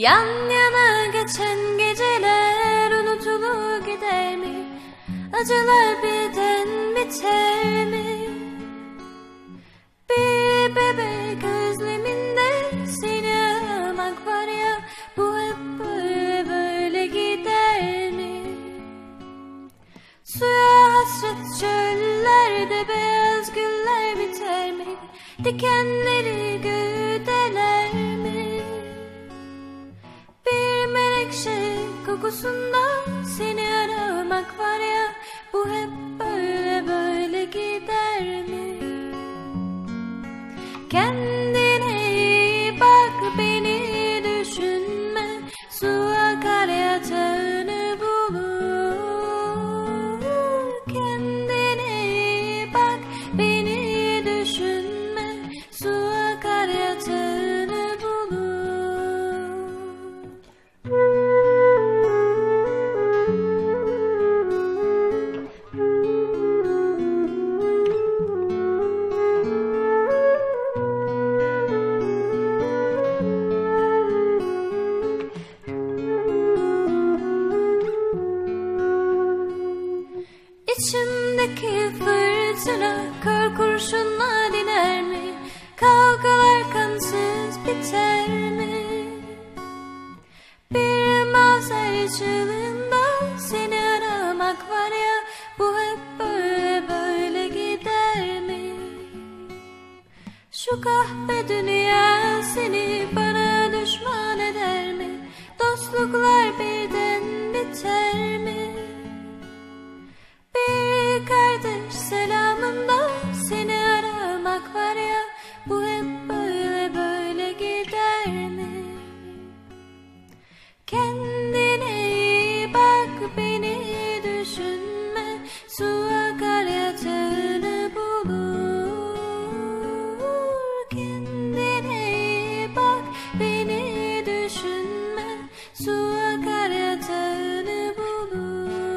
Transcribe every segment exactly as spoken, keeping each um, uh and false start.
Yan yana geçen geceler unutulur gider mi? Acılar birden biter mi? Bir bebek özleminde seni aramak var ya, bu hep böyle böyle gider mi? Suya hasret çöllerde beyaz güller biter mi? Dikenleri güdeler mi? Bir menekşe kokusundan seni aramak var ya, bu hep böyle böyle gider mi? Kendine iyi bak, beni düşünme, su akar yatağını bulur. Kendine iyi bak, beni düşünme, su akar yatağını bulur. İçimdeki fırtına kör kurşunla diner mi? Kavgalar kansız biter mi? Bir mazer çığlığında seni aramak var ya, bu hep böyle böyle gider mi? Şu kahve dünya seni bana düşman eder mi? Dostluklar birden biter mi? Bir kardeş selamında seni aramak var ya, bu hep böyle böyle gider mi? Kendine iyi bak, beni düşünme, su akar yatağını bulur. Kendine iyi bak, beni düşünme, su akar yatağını bulur.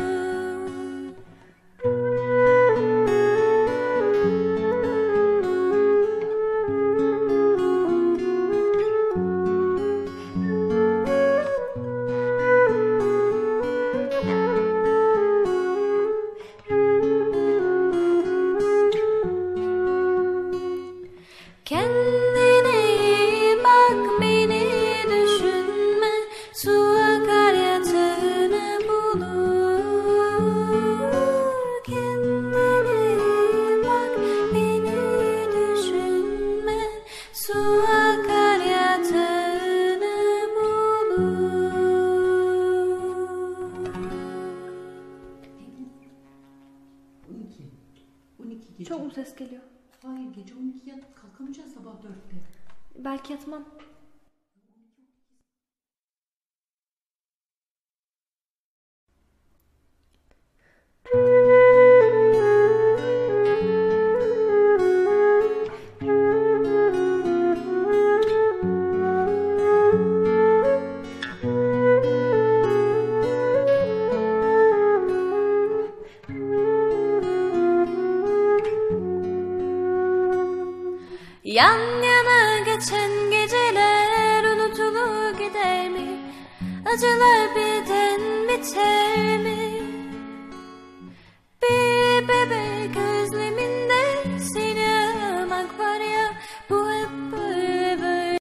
Kendine iyi bak, beni düşünme, su akar yatağını bulur. Kendine iyi bak, beni düşünme, su akar yatağını bulur. on iki. on iki gece. Çok mu ses geliyor? Hayır, gece on iki yatıp kalkamayacağız sabah dörtte. Belki yatmam. Yan yana geçen geceler unutulur gider mi? Acılar birden biter mi?